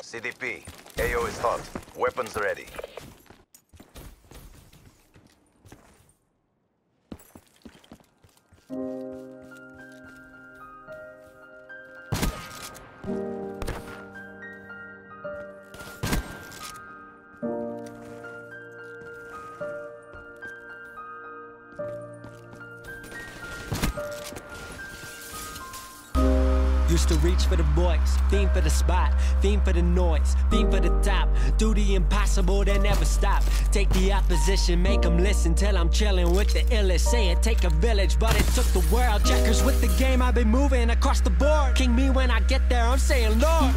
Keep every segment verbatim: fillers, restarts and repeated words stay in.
C D P. A O is hot. Weapons ready. Used to reach for the boys, fiend for the spot, fiend for the noise, fiend for the top. Do the impossible, then never stop. Take the opposition, make them listen till I'm chilling with the illest. Say it take a village, but it took the world. Checkers with the game, I've been moving across the board. King me when I get there, I'm saying Lord.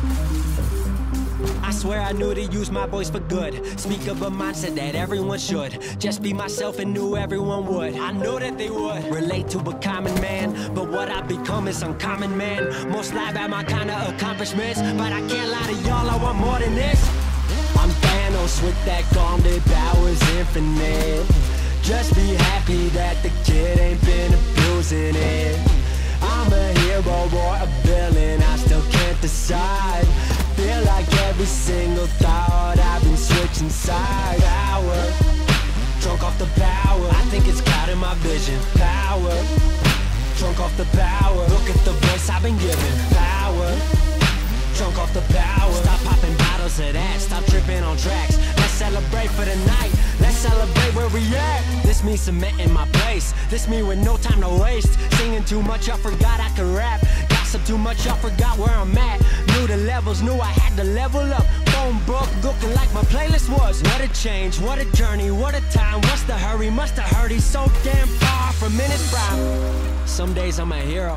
I swear I knew to use my voice for good. Speak of a mindset that everyone should. Just be myself and knew everyone would. I knew that they would relate to a common man, but what I've become is uncommon, man. Most lie at my kind of accomplishments, but I can't lie to y'all, I want more than this. I'm Thanos with that gauntlet, powers infinite. Just be happy that the kid ain't been abusing it. I'm a hero or a villain, I still can't decide. Feel like every single thought I've been switching side. Power, drunk off the power. I think it's clouding my vision. Power, drunk off the power. Look at the voice I've been given. Power, drunk off the power. Stop popping bottles of that, stop tripping on tracks. Let's celebrate for the night, let's celebrate where we at. This me cementing my place, this me with no time to waste. Singing too much, I forgot I could rap. Gossip too much, I forgot where I'm at. Knew the levels, knew I had to level up. Phone book, looking like my playlist was. What a change, what a journey, what a time. What's the hurry, must have heard he's so damn far from in his prime. Some days I'm a hero,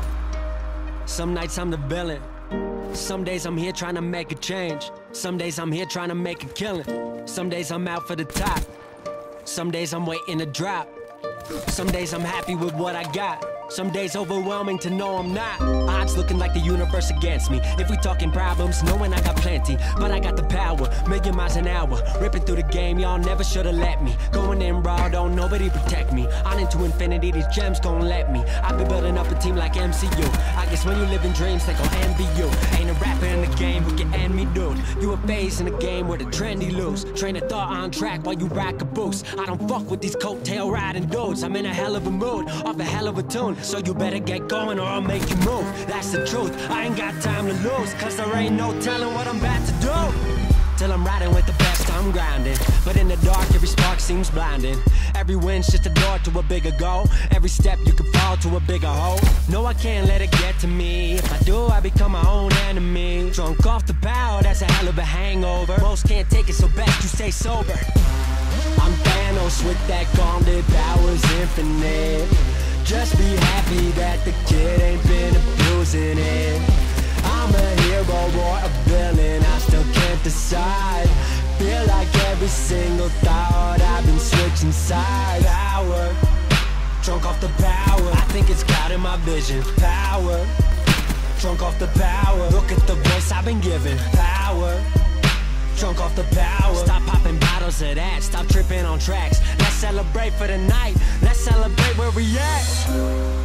some nights I'm the villain. Some days I'm here trying to make a change. Some days I'm here trying to make a killing. Some days I'm out for the top. Some days I'm waiting to drop. Some days I'm happy with what I got. Some days overwhelming to know I'm not. Odds looking like the universe against me. If we talking problems, knowing I got plenty, but I got the power, million miles an hour. Ripping through the game, y'all never should've let me. Going in raw, don't nobody protect me. On into infinity, these gems gon' let me. I've been building up a team like M C U. I guess when you live in dreams, they gon' envy you. Ain't a rapper in the game who can end me, dude. You a phase in the game where the trendy lose. Train of thought on track while you rock a boost. I don't fuck with these coattail riding dudes. I'm in a hell of a mood, off a hell of a tune. So you better get going or I'll make you move. That's the truth, I ain't got time to lose, cause there ain't no telling what I'm about to do. Till I'm riding with the best, I'm grinding. But in the dark, every spark seems blinding. Every win's just a door to a bigger goal. Every step you can fall to a bigger hole. No, I can't let it get to me. If I do, I become my own enemy. Drunk off the power, that's a hell of a hangover. Most can't take it, so best you stay sober. I'm Thanos with that gauntlet, powers infinite. Just be happy that the kid ain't been abusing it. I'm a hero or a villain, I still can't decide. Feel like every single thought I've been switching side. Power, drunk off the power. I think it's clouding my vision. Power, drunk off the power. Look at the voice I've been given. Power, drunk off the power. Stop popping bottles of that, stop tripping on tracks. Let's celebrate for the night, let's celebrate where we at.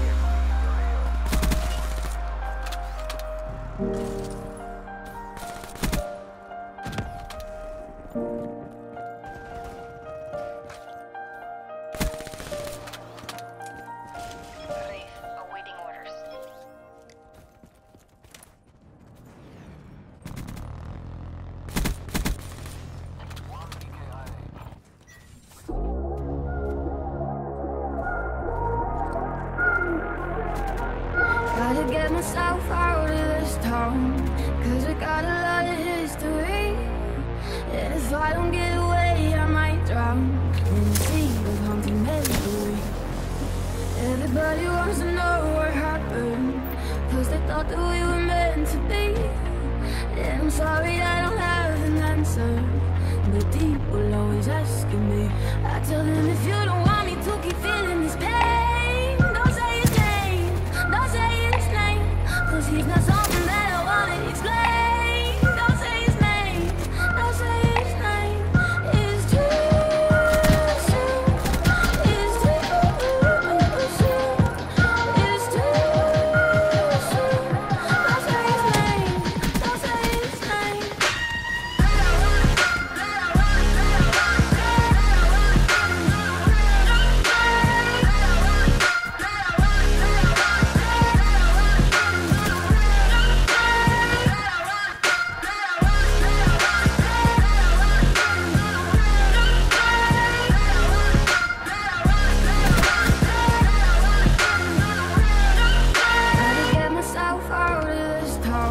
Gotta get myself out of this town, cause I got a lot of history. And if I don't get away, I might drown in the sea of haunting memory. Everybody wants to know what happened, cause they thought that we were meant to be. And I'm sorry I don't have an answer, but people always asking me. I tell them if you don't want me to keep feeling this pain, don't say his name, don't say his name, cause he's not something that I wanna explain. Don't say his name, don't say his name. It's too soon, it's too soon, it's too soon. Don't say his name, don't say his name.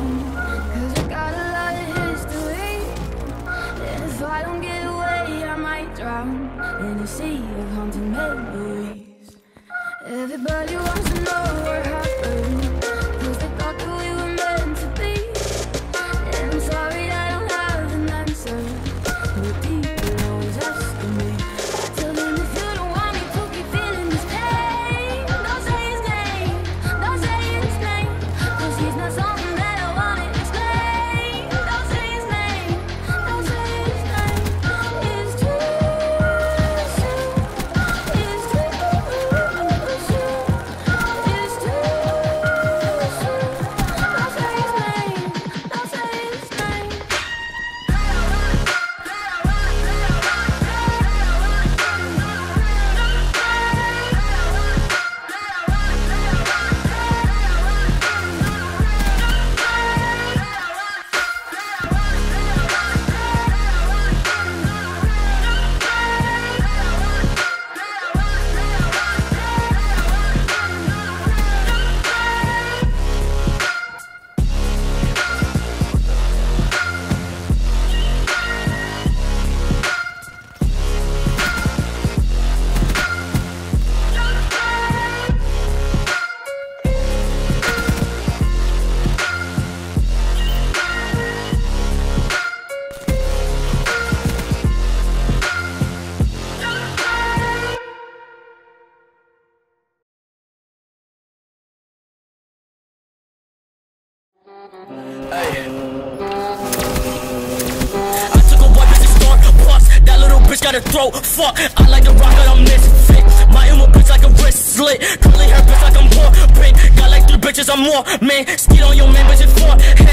town, cause I got a lot of history. And if I don't get away, I might drown in a sea of haunted memories. Everybody wants to know what happened, cause they thought that we were meant to be. And I'm sorry I don't have an answer, but people always asking me. Tell them if you don't want me to keep feeling this pain, don't say his name, don't say his name, cause he's not something that I wanna explain. Don't say his name, don't say his name. It's too soon, it's too soon, it's too soon. Don't say his name, don't say his name. Got a throat, fuck, I like the rock, I'm misfit. My emo bitch like a wrist slit. Curly hair bitch like I'm poor, pink. Got like three bitches, I'm more, man. Skeet on your man, bitch, it's four.